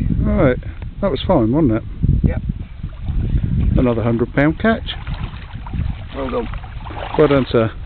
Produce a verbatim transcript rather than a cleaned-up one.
Right, that was fine, wasn't it? Yep. Another hundred pound catch. Well done. Well done, sir.